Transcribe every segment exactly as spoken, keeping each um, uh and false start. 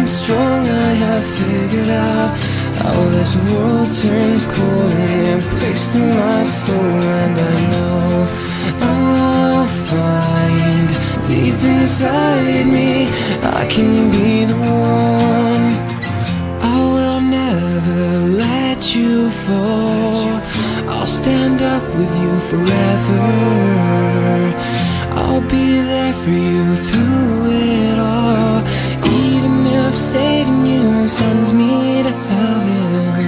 strong, I have figured out how this world turns cold and it breaks through my soul. And I know I'll find deep inside me I can be the one. I will never let you fall. I'll stand up with you forever. I'll be there for you through it all, even if saving you sends me to heaven.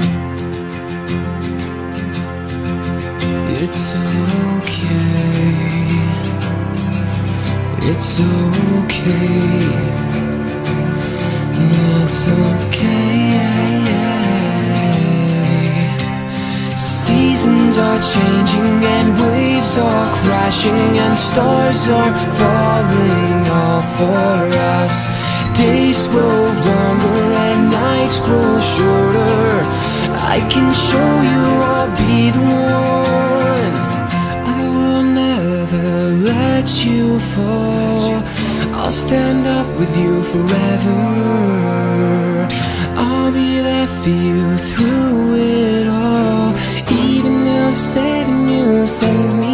It's okay, it's okay, it's okay. Seasons are changing and waves are crashing and stars are falling all for us. Days grow longer and nights grow shorter. I can show you I'll be the one. I will never let you fall. I'll stand up with you forever. I'll be there for you through it all, even if saving you sends me